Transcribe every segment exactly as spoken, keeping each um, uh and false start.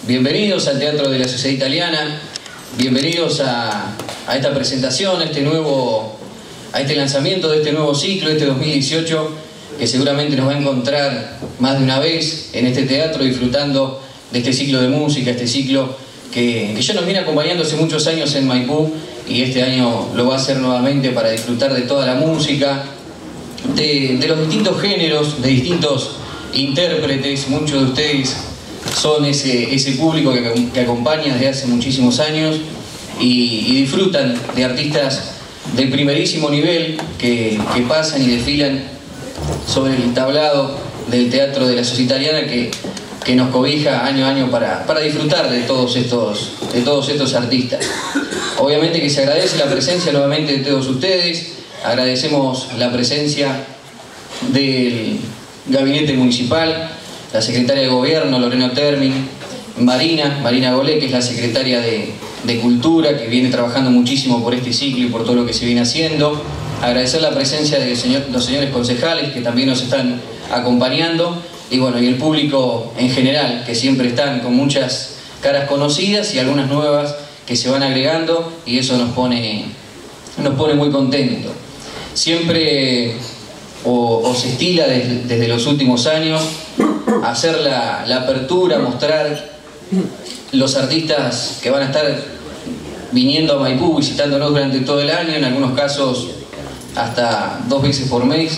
bienvenidos al Teatro de la Sociedad Italiana, bienvenidos a, a esta presentación, a este nuevo, a este lanzamiento de este nuevo ciclo, este dos mil dieciocho, que seguramente nos va a encontrar más de una vez en este teatro disfrutando de este ciclo de música, este ciclo que, que ya nos viene acompañando hace muchos años en Maipú y este año lo va a hacer nuevamente para disfrutar de toda la música, de, de los distintos géneros, de distintos intérpretes. Muchos de ustedes son ese, ese público que, que acompaña desde hace muchísimos años y, y disfrutan de artistas de primerísimo nivel que, que pasan y desfilan sobre el tablado del Teatro de la Sociedad Italiana que, que nos cobija año a año para, para disfrutar de todos, estos, de todos estos artistas. Obviamente que se agradece la presencia nuevamente de todos ustedes, agradecemos la presencia del Gabinete Municipal, la Secretaria de Gobierno, Lorena Termin, Marina, Marina Golé, que es la Secretaria de, de Cultura, que viene trabajando muchísimo por este ciclo y por todo lo que se viene haciendo. Agradecer la presencia de señor, los señores concejales, que también nos están acompañando, y bueno, y el público en general, que siempre están con muchas caras conocidas y algunas nuevas que se van agregando, y eso nos pone, nos pone muy contentos. Siempre o, o se estila desde, desde los últimos años hacer la, la apertura, mostrar los artistas que van a estar viniendo a Maipú, visitándonos durante todo el año, en algunos casos hasta dos veces por mes,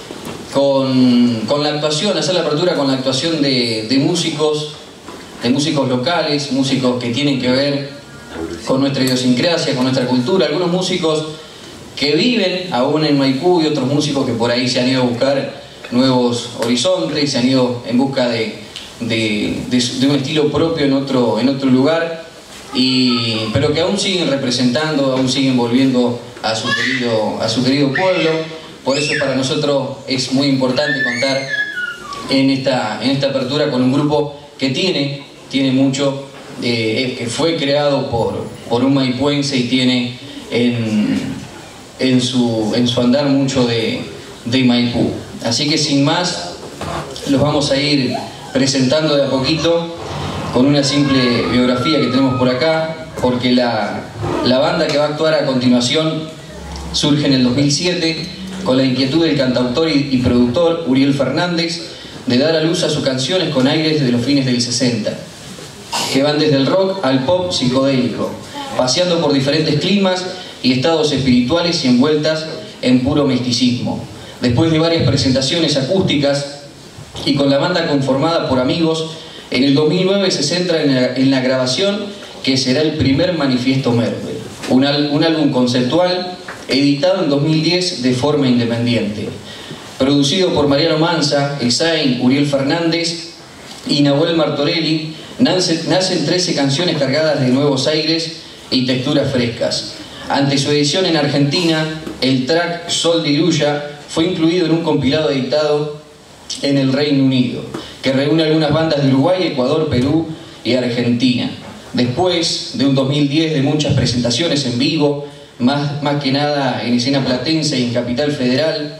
con, con la actuación, hacer la apertura con la actuación de, de músicos, de músicos locales, músicos que tienen que ver con nuestra idiosincrasia, con nuestra cultura, algunos músicos que viven aún en Maipú y otros músicos que por ahí se han ido a buscar nuevos horizontes, se han ido en busca de, de, de, de un estilo propio en otro, en otro lugar, y, pero que aún siguen representando, aún siguen volviendo a su querido, a su querido pueblo. Por eso para nosotros es muy importante contar en esta, en esta apertura con un grupo que tiene, tiene mucho, eh, que fue creado por, por un maipuense y tiene en, en, su, en su andar mucho de, de Maipú. Así que sin más, los vamos a ir presentando de a poquito con una simple biografía que tenemos por acá, porque la, la banda que va a actuar a continuación surge en el dos mil siete con la inquietud del cantautor y, y productor Uriel Fernández de dar a luz a sus canciones con aires de los fines del sesenta, que van desde el rock al pop psicodélico, paseando por diferentes climas y estados espirituales y envueltas en puro misticismo. Después de varias presentaciones acústicas y con la banda conformada por amigos, en el dos mil nueve se centra en la, en la grabación que será el primer Manifiesto Mervel, un, un álbum conceptual editado en dos mil diez de forma independiente. Producido por Mariano Manza, Esain, Uriel Fernández y Nahuel Martorelli, nace, nacen trece canciones cargadas de nuevos aires y texturas frescas. Ante su edición en Argentina, el track Sol de Iruya fue incluido en un compilado editado en el Reino Unido, que reúne algunas bandas de Uruguay, Ecuador, Perú y Argentina. Después de un dos mil diez de muchas presentaciones en vivo, más, más que nada en escena platense y en Capital Federal,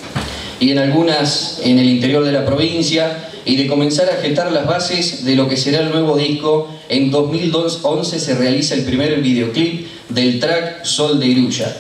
y en algunas en el interior de la provincia, y de comenzar a gestar las bases de lo que será el nuevo disco, en dos mil once se realiza el primer videoclip del track Sol de Iruya,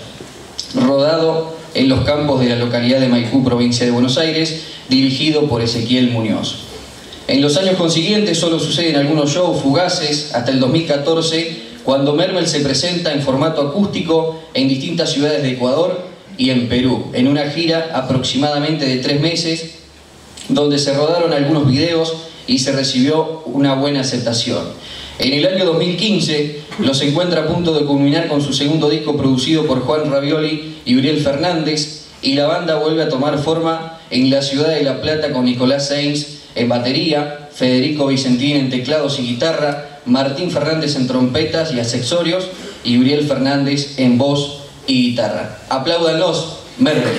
rodado en los campos de la localidad de Maipú, provincia de Buenos Aires, dirigido por Ezequiel Muñoz. En los años consiguientes solo suceden algunos shows fugaces hasta el dos mil catorce, cuando Mervel se presenta en formato acústico en distintas ciudades de Ecuador y en Perú, en una gira aproximadamente de tres meses, donde se rodaron algunos videos y se recibió una buena aceptación. En el año dos mil quince los encuentra a punto de culminar con su segundo disco producido por Juan Ravioli y Uriel Fernández, y la banda vuelve a tomar forma en la ciudad de La Plata con Nicolás Sainz en batería, Federico Vicentín en teclados y guitarra, Martín Fernández en trompetas y accesorios y Uriel Fernández en voz y guitarra. Apláudanlos, Mervel.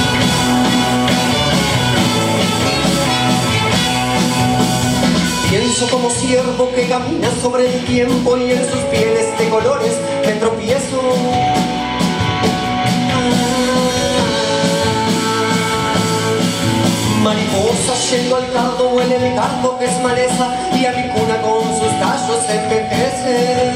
¿Quién Fluyo como ciervo que camina sobre el tiempo y en sus pieles de colores me tropiezo. Mariposa yendo al cardo, huele el cardo que es maleza y a mi cuna con sus tallos se envejece.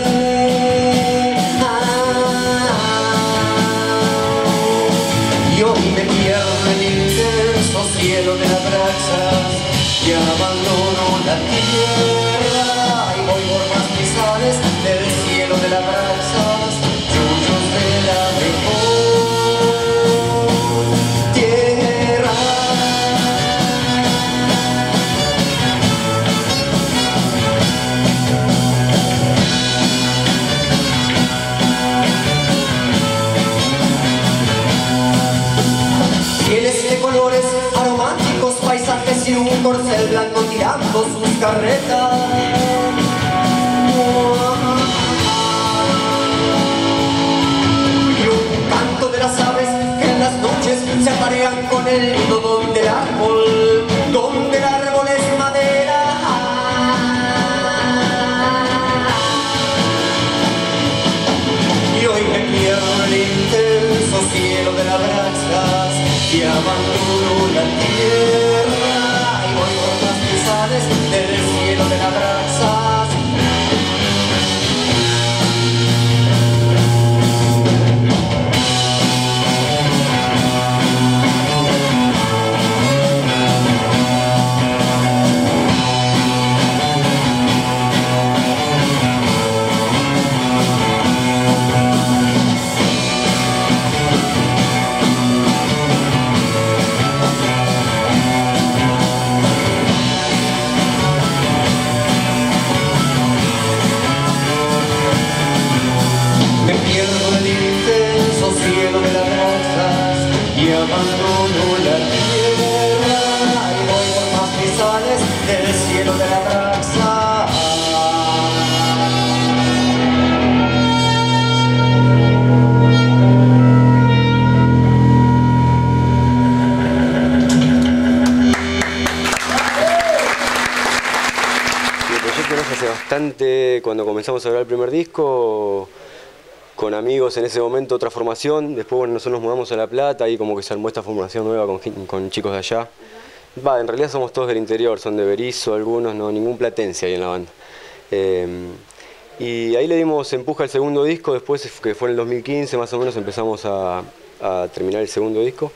Y hoy me pierdo en el intenso cielo de las brasas y abandono la tierra y voy por más pisales del cielo de las brasas, chullos de la mejor tierra. Pieles de colores aromáticos, paisajes y un corcel blanco tirando sus carretas. Y un canto de las aves que en las noches se aparean con el nido donde el árbol, donde el árbol es madera. Y hoy me pierdo en el intenso cielo de las brasas y abandono la tierra y voy por las pisales del cielo de las brasas. Cielo de las brasas y abandono la tierra y voy por más pisales del cielo de la brasa. El proyecto nos hace bastante cuando comenzamos a grabar el primer disco. Con amigos en ese momento, otra formación, después bueno, nosotros nos mudamos a La Plata y como que se armó esta formación nueva con, con chicos de allá. Va, en realidad somos todos del interior, son de Berizo algunos, no ningún platense ahí en la banda. Eh, y ahí le dimos empuje al segundo disco, después que fue en el dos mil quince más o menos empezamos a, a terminar el segundo disco.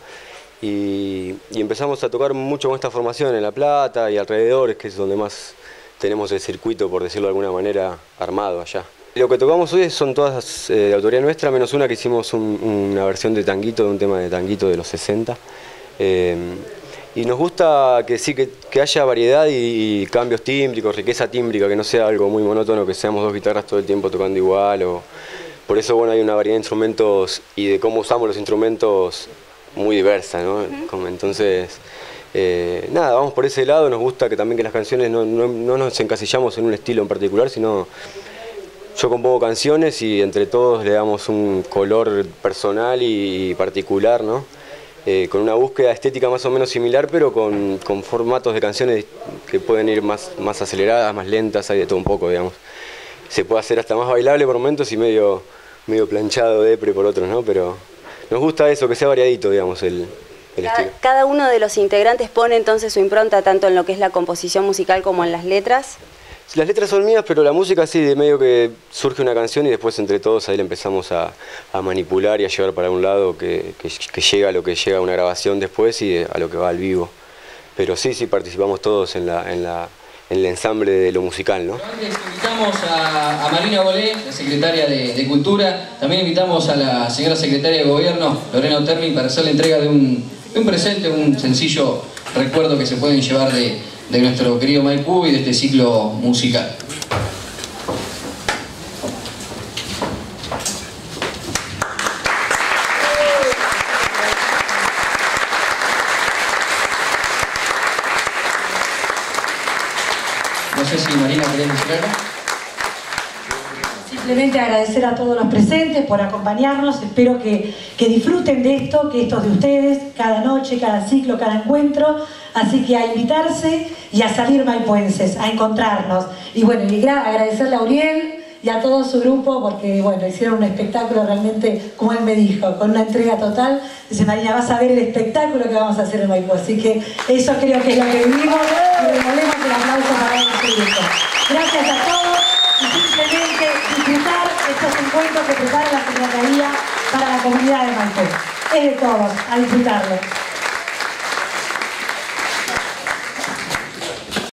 Y, y empezamos a tocar mucho con esta formación en La Plata y alrededores, que es donde más tenemos el circuito, por decirlo de alguna manera, armado allá. Lo que tocamos hoy son todas eh, de autoría nuestra, menos una que hicimos un, una versión de tanguito, de un tema de tanguito de los sesenta. Eh, y nos gusta que sí, que, que haya variedad y, y cambios tímbricos, riqueza tímbrica, que no sea algo muy monótono, que seamos dos guitarras todo el tiempo tocando igual. O, por eso bueno, hay una variedad de instrumentos y de cómo usamos los instrumentos muy diversa, ¿no? Uh-huh. Como, entonces, eh, nada, vamos por ese lado. Nos gusta que también que las canciones no, no, no nos encasillamos en un estilo en particular, sino... Yo compongo canciones y entre todos le damos un color personal y particular, ¿no? Eh, con una búsqueda estética más o menos similar, pero con, con formatos de canciones que pueden ir más, más aceleradas, más lentas, hay de todo un poco, digamos. Se puede hacer hasta más bailable por momentos y medio, medio planchado, depre por otros, ¿no? Pero nos gusta eso, que sea variadito, digamos, el, el cada, estilo. Cada uno de los integrantes pone entonces su impronta tanto en lo que es la composición musical como en las letras. Las letras son mías, pero la música sí, de medio que surge una canción y después entre todos ahí la empezamos a, a manipular y a llevar para un lado que, que, que llega a lo que llega a una grabación después y a lo que va al vivo. Pero sí, sí participamos todos en, la, en, la, en el ensamble de lo musical, ¿no? Antes invitamos a, a Marina Bolé, la secretaria de, de Cultura. También invitamos a la señora secretaria de Gobierno, Lorena Otermi, para hacer la entrega de un, de un presente, un sencillo recuerdo que se pueden llevar de... de nuestro querido Maipú y de este ciclo musical. No sé si Marina querés decir algo. simplemente agradecer a todos los presentes por acompañarnos. Espero que, que disfruten de esto, que esto es de ustedes, cada noche, cada ciclo, cada encuentro. Así que a invitarse y a salir maipuenses, a encontrarnos. Y bueno, y agradecerle a Uriel y a todo su grupo, porque bueno, hicieron un espectáculo realmente, como él me dijo, con una entrega total. Dice, Marina, vas a ver el espectáculo que vamos a hacer en Maipú. Así que eso creo que es lo que vivimos, y revolvemos el aplauso para este grupo. Gracias a todos, y simplemente disfrutar estos encuentros que prepara la Secretaría para la comunidad de Maipú. Es de todos, a disfrutarlo.